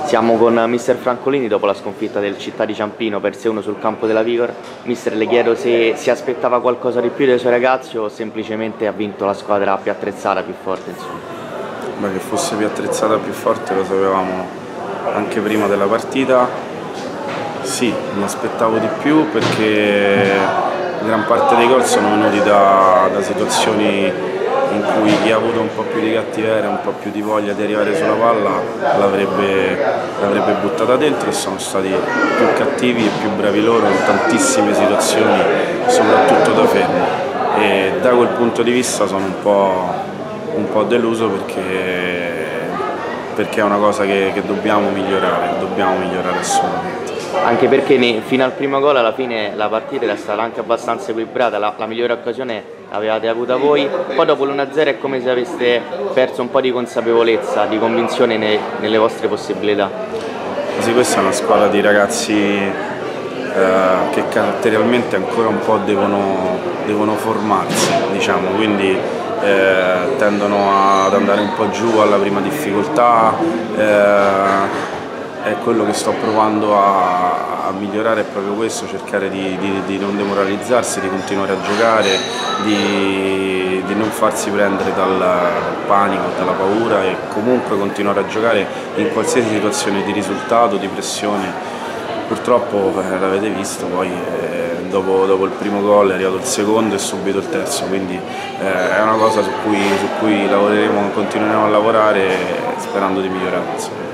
Siamo con mister Francolini dopo la sconfitta del Città di Ciampino per 6-1 sul campo della Vigor. Mister, le chiedo se si aspettava qualcosa di più dai suoi ragazzi o semplicemente ha vinto la squadra più attrezzata, più forte, insomma. Beh, che fosse più attrezzata, più forte lo sapevamo anche prima della partita. Sì, mi aspettavo di più perché gran parte dei gol sono venuti da situazioni in cui chi ha avuto un po' più di cattiveria, un po' più di voglia di arrivare sulla palla l'avrebbe buttata dentro, e sono stati più cattivi e più bravi loro in tantissime situazioni, soprattutto da fermo, e da quel punto di vista sono un po' deluso perché è una cosa che dobbiamo migliorare assolutamente. Anche perché fino al primo gol alla fine la partita era stata anche abbastanza equilibrata, la migliore occasione l'avevate avuta voi, poi dopo l'1-0 è come se aveste perso un po' di consapevolezza, di convinzione nelle vostre possibilità. Sì, questa è una squadra di ragazzi che caratterialmente ancora un po' devono formarsi, diciamo, quindi tendono ad andare un po' giù alla prima difficoltà. È quello che sto provando a migliorare, è proprio questo, cercare di non demoralizzarsi, di continuare a giocare, di non farsi prendere dal panico, dalla paura, e comunque continuare a giocare in qualsiasi situazione di risultato, di pressione. Purtroppo l'avete visto, poi dopo il primo gol è arrivato il secondo e subito il terzo, quindi è una cosa su cui lavoreremo, continueremo a lavorare sperando di migliorare.